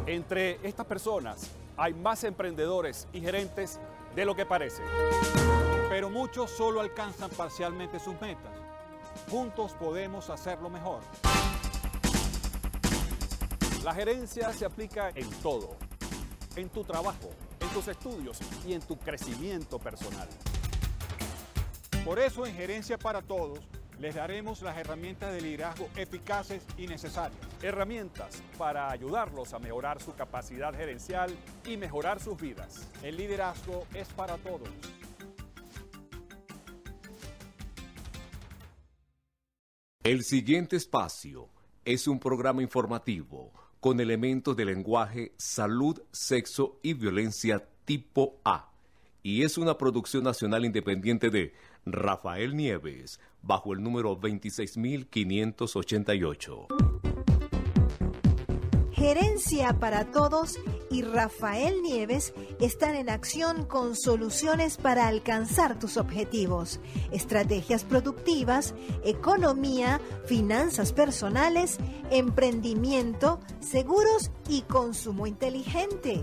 Entre estas personas hay más emprendedores y gerentes de lo que parece. Pero muchos solo alcanzan parcialmente sus metas. Juntos podemos hacerlo mejor. La gerencia se aplica en todo, en tu trabajo, en tus estudios y en tu crecimiento personal. Por eso en Gerencia para Todos les daremos las herramientas de liderazgo eficaces y necesarias. Herramientas para ayudarlos a mejorar su capacidad gerencial y mejorar sus vidas. El liderazgo es para todos. El siguiente espacio es un programa informativo con elementos de lenguaje, salud, sexo y violencia tipo A. Y es una producción nacional independiente de Rafael Nieves, bajo el número 26588. Gerencia para Todos y Rafael Nieves están en acción con soluciones para alcanzar tus objetivos, estrategias productivas, economía, finanzas personales, emprendimiento, seguros y consumo inteligente.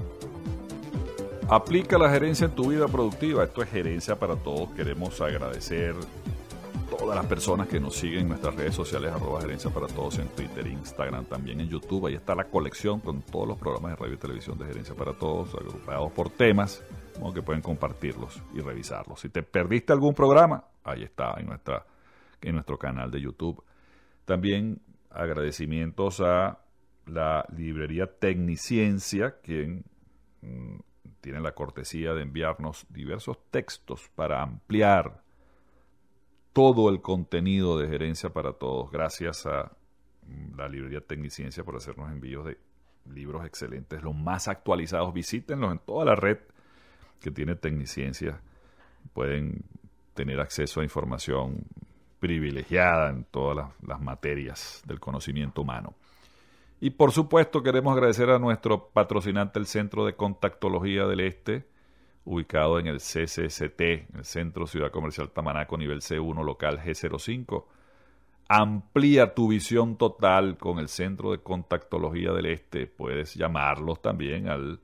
Aplica la gerencia en tu vida productiva. Esto es Gerencia para Todos. Queremos agradecer a todas las personas que nos siguen en nuestras redes sociales, @Gerencia para Todos en Twitter, Instagram, también en YouTube. Ahí está la colección con todos los programas de radio y televisión de Gerencia para Todos, agrupados por temas, como que pueden compartirlos y revisarlos. Si te perdiste algún programa, ahí está en nuestro canal de YouTube. También agradecimientos a la librería Tecniciencia, quien tiene la cortesía de enviarnos diversos textos para ampliar todo el contenido de Gerencia para Todos. Gracias a la librería Tecniciencia por hacernos envíos de libros excelentes, los más actualizados. Visítenlos en toda la red que tiene Tecniciencia. Pueden tener acceso a información privilegiada en todas las materias del conocimiento humano. Y por supuesto queremos agradecer a nuestro patrocinante, el Centro de Contactología del Este, ubicado en el CCCT, en el Centro Ciudad Comercial Tamanaco, nivel C1, local G05. Amplía tu visión total con el Centro de Contactología del Este. Puedes llamarlos también al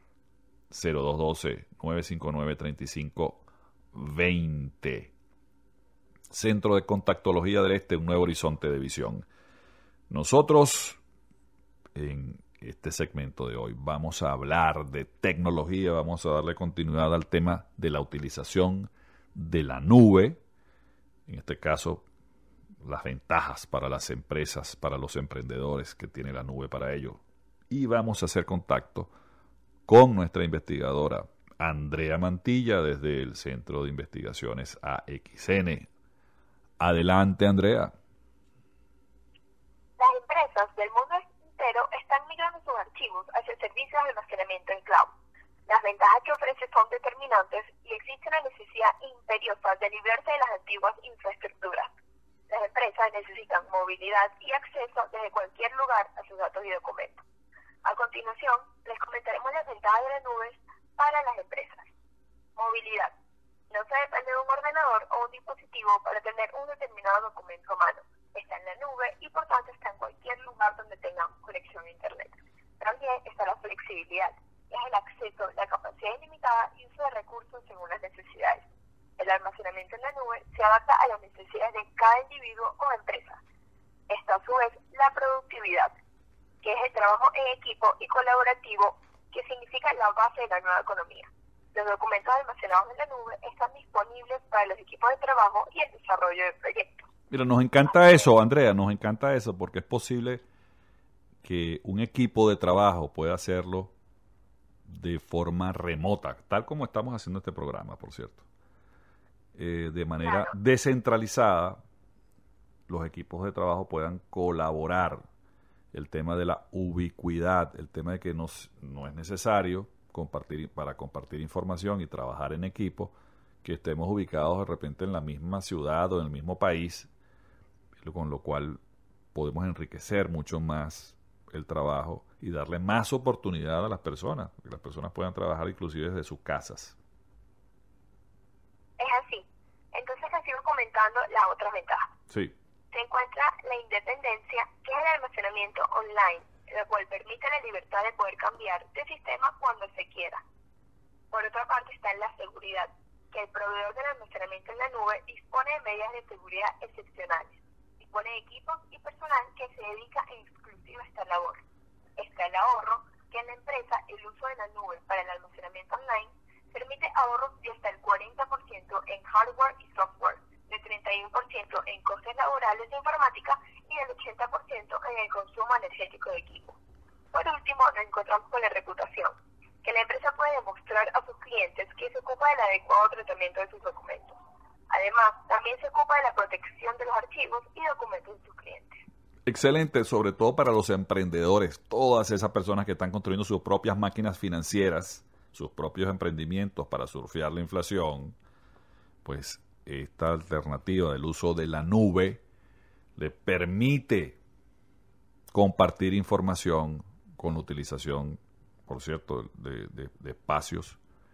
0212-959-3520. Centro de Contactología del Este, un nuevo horizonte de visión. Nosotros, en este segmento de hoy, vamos a hablar de tecnología, vamos a darle continuidad al tema de la utilización de la nube, en este caso, las ventajas para las empresas, para los emprendedores que tiene la nube para ello. Y vamos a hacer contacto con nuestra investigadora Andrea Mantilla desde el Centro de Investigaciones AXN. Adelante, Andrea. Las empresas del mundo entero están migrando sus archivos hacia servicios de almacenamiento en cloud. Las ventajas que ofrece son determinantes y existe una necesidad imperiosa de librarse de las antiguas infraestructuras. Las empresas necesitan movilidad y acceso desde cualquier lugar a sus datos y documentos. A continuación, les comentaremos las ventajas de las nubes para las empresas. Movilidad. No se depende de un ordenador o un dispositivo para tener un determinado documento a mano. Está en la nube y por tanto está en cualquier lugar donde tenga conexión a Internet. También está la flexibilidad, que es el acceso, la capacidad ilimitada y uso de recursos según las necesidades. El almacenamiento en la nube se adapta a las necesidades de cada individuo o empresa. Está a su vez la productividad, que es el trabajo en equipo y colaborativo, que significa la base de la nueva economía. Los documentos almacenados en la nube están disponibles para los equipos de trabajo y el desarrollo de proyectos. Mira, nos encanta eso, Andrea, nos encanta eso, porque es posible que un equipo de trabajo pueda hacerlo de forma remota, tal como estamos haciendo este programa, por cierto. De manera descentralizada, los equipos de trabajo puedan colaborar. El tema de la ubicuidad, el tema de que no es necesario para compartir información y trabajar en equipo, que estemos ubicados de repente en la misma ciudad o en el mismo país, con lo cual podemos enriquecer mucho más el trabajo y darle más oportunidad a las personas, que las personas puedan trabajar inclusive desde sus casas. Es así. Entonces les sigo comentando las otras ventajas. Sí. Se encuentra la independencia, que es el almacenamiento online. la cual permite la libertad de poder cambiar de sistema cuando se quiera. Por otra parte está la seguridad, que el proveedor del almacenamiento en la nube dispone de medidas de seguridad excepcionales, dispone de equipos y personal que se dedica en exclusiva a esta labor. Está el ahorro, que en la empresa el uso de la nube para el almacenamiento online permite ahorros de hasta el 40% en hardware y software, de 31% en costes laborales de informática y del 80% en el consumo energético de equipo. Por último, nos encontramos con la reputación, que la empresa puede demostrar a sus clientes que se ocupa del adecuado tratamiento de sus documentos. Además, también se ocupa de la protección de los archivos y documentos de sus clientes. Excelente, sobre todo para los emprendedores, todas esas personas que están construyendo sus propias máquinas financieras, sus propios emprendimientos para surfear la inflación, pues esta alternativa del uso de la nube le permite compartir información con utilización, por cierto, de espacios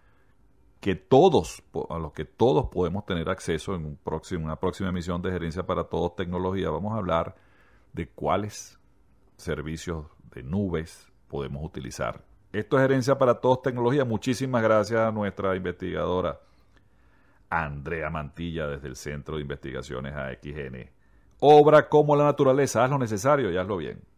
a los que todos podemos tener acceso en una próxima emisión de Gerencia para Todos Tecnología. Vamos a hablar de cuáles servicios de nubes podemos utilizar. Esto es Gerencia para Todos Tecnología. Muchísimas gracias a nuestra investigadora Andrea Mantilla desde el Centro de Investigaciones AXN. Obra como la naturaleza, haz lo necesario y hazlo bien.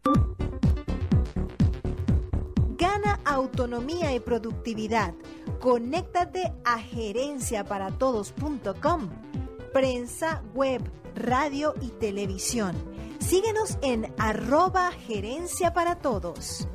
Gana autonomía y productividad. Conéctate a gerenciaparatodos.com. Prensa, web, radio y televisión. Síguenos en @gerenciaparatodos.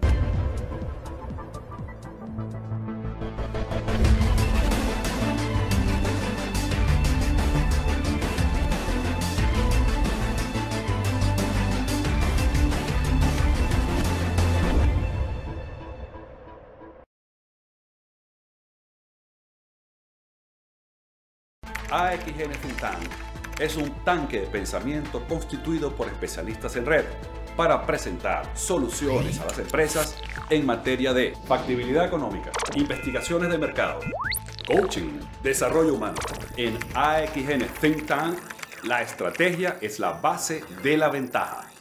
AXN Think Tank es un tanque de pensamiento constituido por especialistas en red para presentar soluciones a las empresas en materia de factibilidad económica, investigaciones de mercado, coaching, desarrollo humano. En AXN Think Tank, la estrategia es la base de la ventaja.